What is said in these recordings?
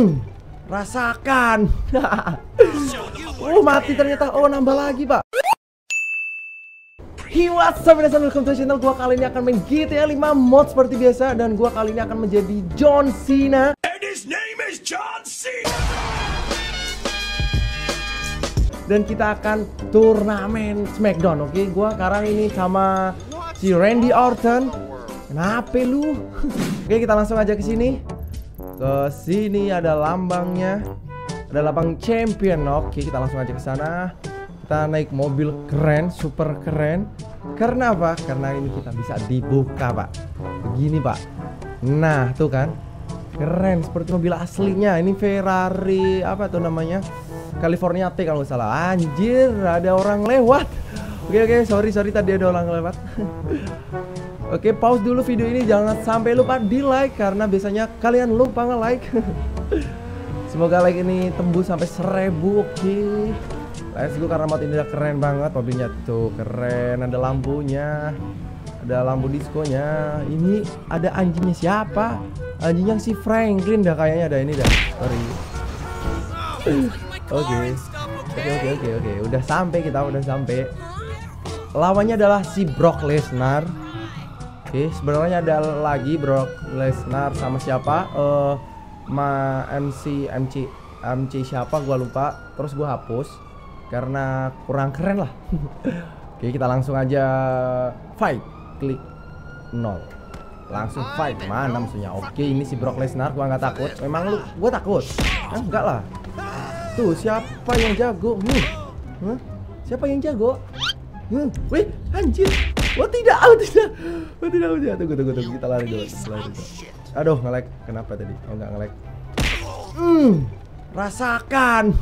Rasakan. Mati ternyata. Oh, nambah lagi, Pak. Hey, what's up, welcome to channel. Gua kali ini akan main GTA 5 mod seperti biasa. Dan gua kali ini akan menjadi John Cena. And his name is John Cena. Dan kita akan turnamen Smackdown, oke? Gua sekarang ini sama si Randy Orton. Kenapa lu? Oke, kita langsung aja ke sini. Ke sini ada lambangnya. Ada lambang champion. Oke, kita langsung aja ke sana. Kita naik mobil keren, super keren. Karena apa? Karena ini kita bisa dibuka, Pak. Begini, Pak. Nah, tuh kan. Keren seperti mobil aslinya. Ini Ferrari apa tuh namanya? California T kalau nggak salah. Anjir, ada orang lewat. Oke, sorry tadi ada orang lewat. Oke, pause dulu video ini. Jangan sampai lupa di like karena biasanya kalian lupa nge-like. Semoga like ini tembus sampai 1000. Oke, let's go karena mod ini udah keren banget. Mobilnya tuh keren. Ada lampunya, ada lampu diskonya. Ini ada anjingnya siapa? Anjingnya si Franklin dah kayaknya. Ada ini dah. Sorry. Oke. Udah sampai kita, udah sampai. Lawannya adalah si Brock Lesnar. Oke, sebenarnya ada lagi Brock Lesnar sama siapa? MC siapa? Gua lupa. Terus gua hapus karena kurang keren lah. Oke, kita langsung aja fight. Klik 0. Langsung fight. Mana musuhnya? Oke, ini si Brock Lesnar. Gua nggak takut. Memang gua takut? Enggak lah. Tuh, siapa yang jago? Siapa yang jago? Wih, anjir. Oh tidak. Tunggu. Kita lari dulu. Aduh, nge-lag. Kenapa tadi? Oh, enggak nge-lag. Rasakan.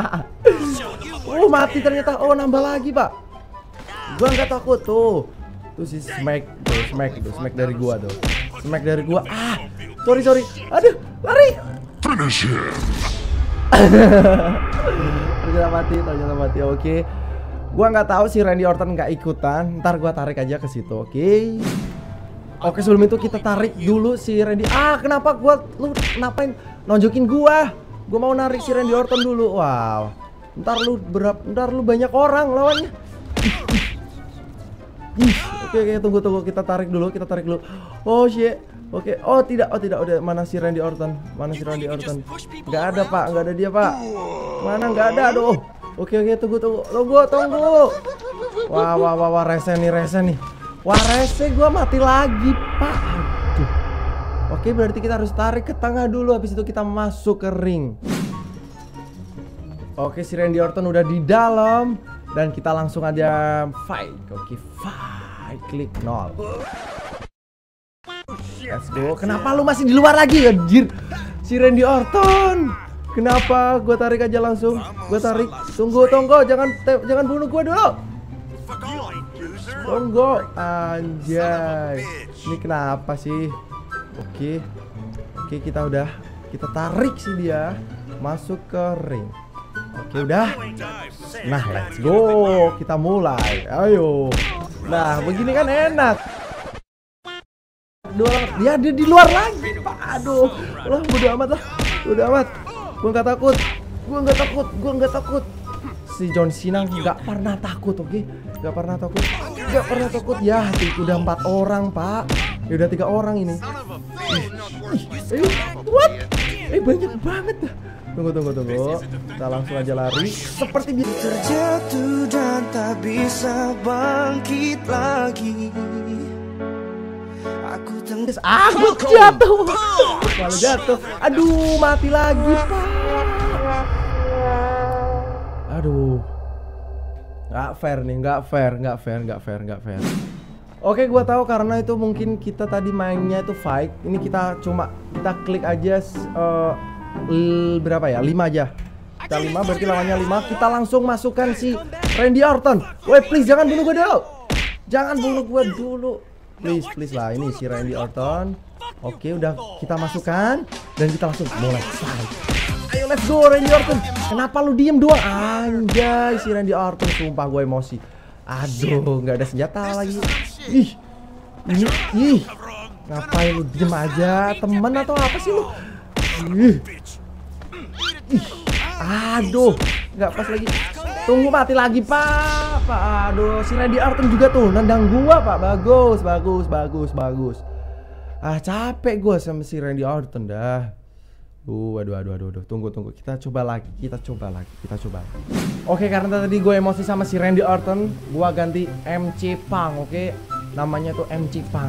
Mati ternyata. Oh, nambah lagi, Pak. Gua nggak takut tuh. Tuh si Smack dari gua tuh. Smack dari gua. Sorry. Aduh, lari. Finish him. ternyata mati. Oke. Gua nggak tahu si Randy Orton nggak ikutan. Ntar gua tarik aja ke situ. Oke, sebelum itu kita tarik dulu si Randy. Kenapa lu ngapain nonjokin gua? Gua mau narik si Randy Orton dulu. Wow. Ntar lu banyak orang lawannya. Oke, tunggu. Kita tarik dulu. Oh shit. Oke, tidak, udah. Mana si Randy Orton? Nggak ada, Pak, nggak ada dia, Pak. Mana nggak ada, aduh. Oke, tunggu. Wah, rese nih. Wah, rese gua mati lagi, Pak. Aduh. Oke, berarti kita harus tarik ke tengah dulu, habis itu kita masuk ke ring. Oke, si Randy Orton udah di dalam dan kita langsung aja fight. Oke, fight, klik 0. Let's go. Kenapa lu masih di luar lagi, anjir? Si Randy Orton. Kenapa? Gua tarik aja langsung. Tunggu. Jangan bunuh gua dulu. Tunggu. Anjay. Ini kenapa sih? Oke, kita tarik sih dia masuk ke ring. Oke, udah. Nah, let's go. Kita mulai. Ayo. Nah, begini kan enak. Dia ada di luar lagi, Pak. Aduh, bodo amat. Gua nggak takut. Si John Cena nggak pernah takut, oke? Nggak pernah takut. Ya, udah 4 orang, Pak. Ya udah 3 orang ini. What? Banyak banget. Tunggu. Kita langsung aja lari. Seperti biasa. Terjatuh dan tak bisa bangkit lagi. Aku jatuh. Aduh, mati lagi, Pak. Aduh. Nggak fair. Oke, gua tahu karena itu mungkin kita tadi mainnya itu fight. Ini kita klik aja berapa ya? 5 aja. Kita 5 berarti lawannya 5. Kita langsung masukkan si Randy Orton. Woi, please jangan bunuh gua dulu. Please lah, ini si Randy Orton. Oke, udah kita masukkan dan kita langsung mulai fight. Ayo, let's go Randy Orton. Kenapa lu diem doang? Anjay, si Randy Orton, sumpah gue emosi. Aduh, nggak ada senjata lagi. Ngapain lu diem aja? Temen atau apa sih lu? Ih, aduh, nggak pas lagi. Tunggu, mati lagi pak. Aduh, si Randy Orton juga tuh nendang gua pak. Bagus. Ah, capek gua sama si Randy Orton dah. Aduh. Tunggu. Kita coba lagi. Oke, karena tadi gue emosi sama si Randy Orton, gua ganti MC Punk, oke? Namanya tuh MC Punk.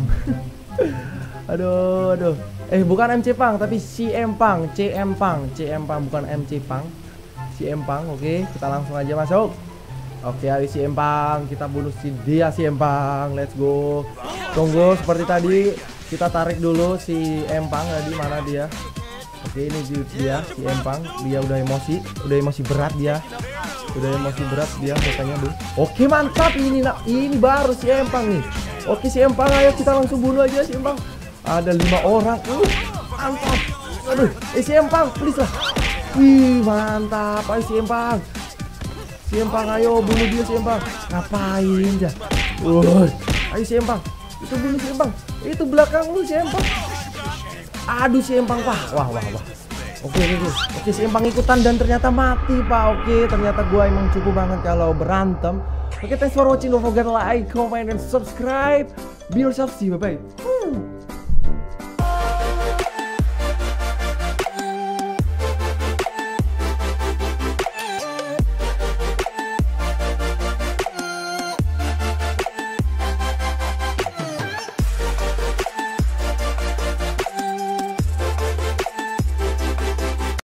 Aduh. Bukan MC Punk, tapi CM Punk, bukan MC Punk. CM Punk, oke? Kita langsung aja masuk. Oke, ayo CM Punk, kita bunuh si dia CM Punk. Let's go. Tunggu, seperti tadi kita tarik dulu si CM Punk tadi, mana dia? Oke, ini dia CM Punk, dia udah emosi berat dia. Katanya tuh. Oke, mantap, ini baru CM Punk nih. Oke, CM Punk, ayo kita langsung bunuh aja CM Punk. Ada 5 orang. Mantap. Aduh, CM Punk, please lah. Wih, mantap. Ayo CM Punk, ayo bunuh dia CM Punk. Ngapain ya? Ayo CM Punk, itu bunuh CM Punk. Itu belakang lu CM Punk. Aduh, CM Punk pak. Wah. Oke, CM Punk ikutan dan ternyata mati pak. Oke, ternyata gua emang cukup banget kalau berantem. Oke, thanks for watching. Don't forget like, comment, and subscribe. Be yourself. See you, bye bye.